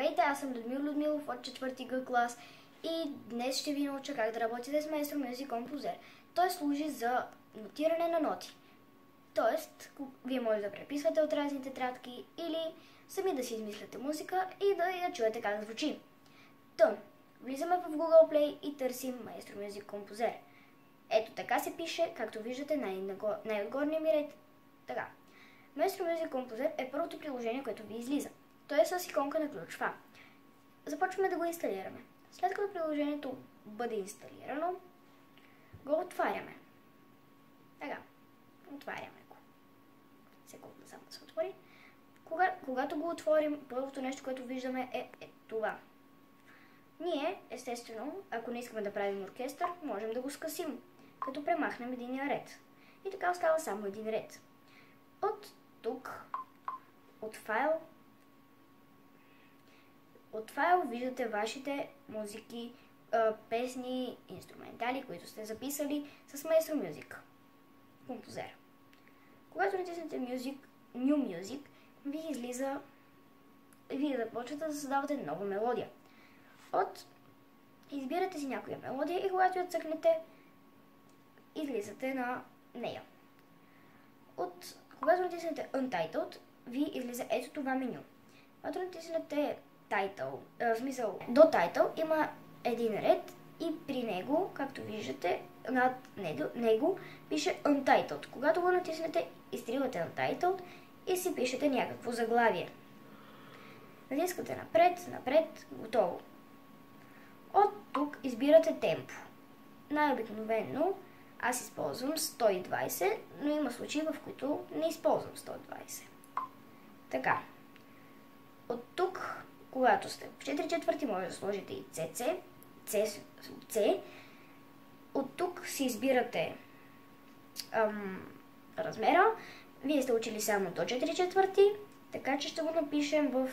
Здравейте, аз съм Людмил Людмилов от 4-ти Г клас и днес ще ви науча как да работите с Maestro Music Composer. Той служи за нотиране на ноти. Тоест, вие може да преписвате от разни тетрадки или сами да си измисляте музика и да я чуете как звучи. Влизаме в Google Play и търсим Maestro Music Composer. Ето така се пише, както виждате най-отгорния ми ред. Така. Maestro Music Composer е първото приложение, което ви излиза. Той е с иконка на ключ Фа. Започваме да го инсталираме. След като приложението бъде инсталирано, го отваряме. Така, отваряме го. Секунда, само да се отвори. Когато го отворим, първото нещо, което виждаме е това. Ние, естествено, ако не искаме да правим оркестър, можем да го скъсим, като премахнем единия ред. И така остава само един ред. От тук, от файл виждате вашите музики, песни, инструментали, които сте записали с Maestro Music Composer. Когато натиснете New Music, ви излиза, вие започвате да създавате нова мелодия. Избирате си някоя мелодия и когато я цъкнете, излизате на нея. Когато натиснете Untitled, ви излиза ето това меню. Когато натиснете до Title има един ред и при него, както виждате, над него пише Untitled. Когато го натиснете, изтривате Untitled и си пишете някакво заглавие. Натискате напред, готово. От тук избирате темпо. Най-обикновено аз използвам 120, но има случаи, в които не използвам 120. Така. От тук, когато сте в 4/4, може да сложите и C. От тук си избирате размера. Вие сте учили само до 4/4, така че ще го напишем в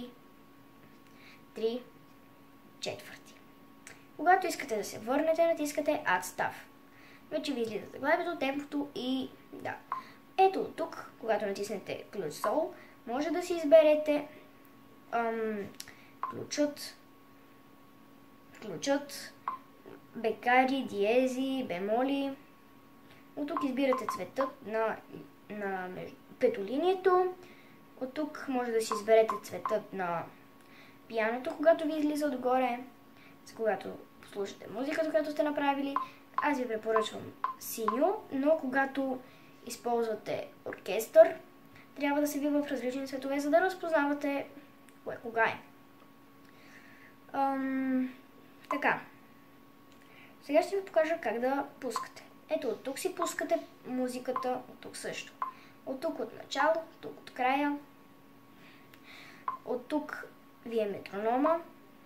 3/4. Когато искате да се върнете, натискате Add Stuff. Вече ви излиза заглавието, темпото и да. Ето от тук, когато натиснете ключ Sol, може да си изберете ключът, бекари, диези, бемоли. От тук избирате цветът на петолинието. От тук може да си изберете цветът на пианото, когато ви излиза отгоре, когато послушате музиката, която сте направили. Аз ви препоръчвам синьо, но когато използвате оркестър, трябва да се ви в различни цветове, за да разпознавате кое кога е. Така. Сега ще ви покажа как да пускате. Ето от тук си пускате музиката, от тук също. От тук от начало, от тук от края. От тук ви е метронома.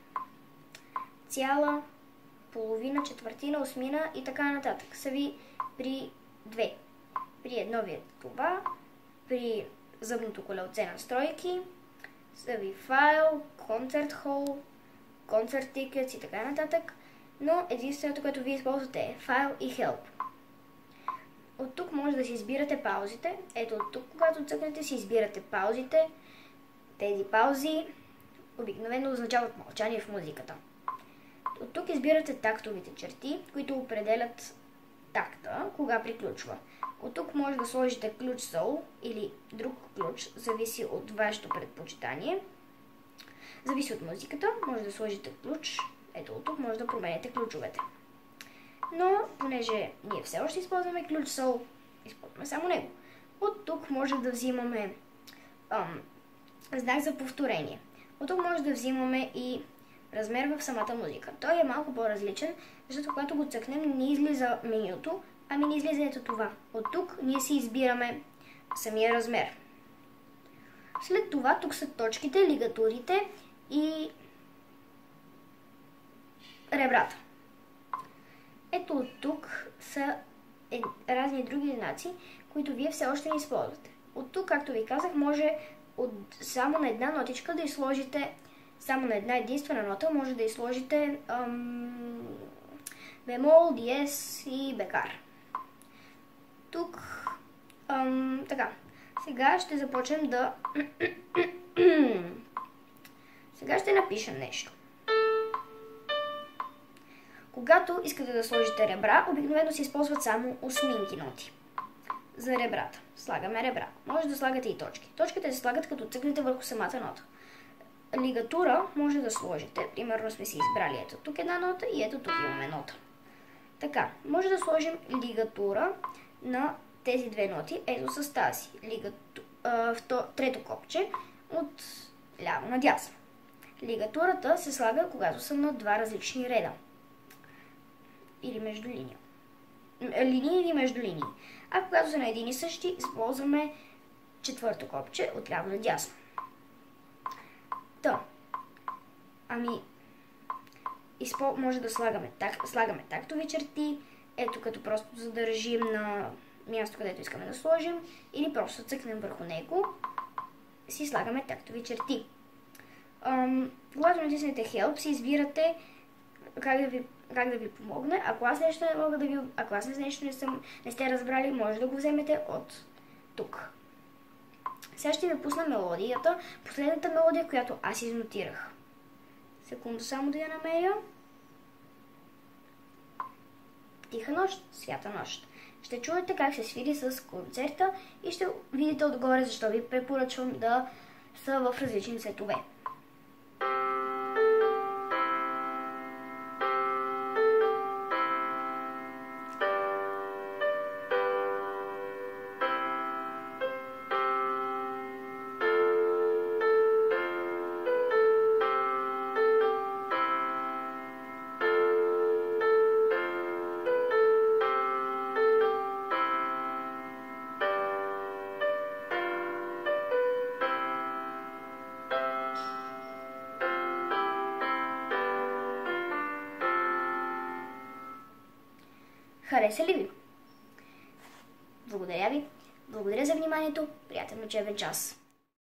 Цяла, половина, четвъртина, осмина и така нататък. Са ви при две. При едно ви е това, при зъбното колелце настройки, са ви файл, концерт хол, концерт тикетс и така нататък. Но единственото, което вие използвате е файл и help. От тук може да си избирате паузите. Ето от тук, когато цъкнете, си избирате паузите. Тези паузи обикновено означават мълчание в музиката. От тук избирате тактовите черти, които определят такта, кога приключва. От тук може да сложите ключ Sol или друг ключ, зависи от вашето предпочитание. Зависи от музиката, може да сложите ключ. Ето от тук може да променяте ключовете. Но, понеже ние все още използваме ключ Sol, използваме само него. От тук може да взимаме знак за повторение. От тук може да взимаме и размер в самата музика. Той е малко по-различен, защото когато го цъкнем, не излиза менюто, ами не излиза ето това. От тук ние си избираме самия размер. След това тук са точките, лигатурите и ребрата. Ето от тук са разни други знаци, които вие все още не използвате. От тук, както ви казах, може само на една нотичка да изложите, само на една единствена нота може да изложите бемол, диез и бекар. Тук, така, сега ще започнем да Сега ще напишем нещо. Когато искате да сложите ребра, обикновено се използват само осминки ноти. За ребрата. Слагаме ребра. Може да слагате и точки. Точките се слагат като цъкнете върху самата нота. Лигатура може да сложите. Примерно сме си избрали ето тук една нота и ето тук имаме нота. Така, може да сложим лигатура на тези две ноти, ето с тази. Трето копче от ляво надясно. Лигатурата се слага, когато са на два различни реда. Или между линии. Линии или между линии. А когато са на един и същи, използваме четвърто копче от ляво надясно. Може да слагаме тактови черти, ето като просто задържим на място, където искаме да сложим, или просто цъкнем върху него, си слагаме тактови черти. Когато натиснете Help, си избирате как да ви помогне. Ако аз нещо не мога ако аз нещо не сте разбрали, може да го вземете от тук. Сега ще ви пусна мелодията, последната мелодия, която аз изнотирах. Секунда само да я намеря. Тиха нощ, свята нощ. Ще чуете как се свири с концерта и ще видите отгоре защо ви препоръчвам да са в различни цветове. Хареса ли ви? Благодаря ви. Благодаря за вниманието. Приятен учебен час.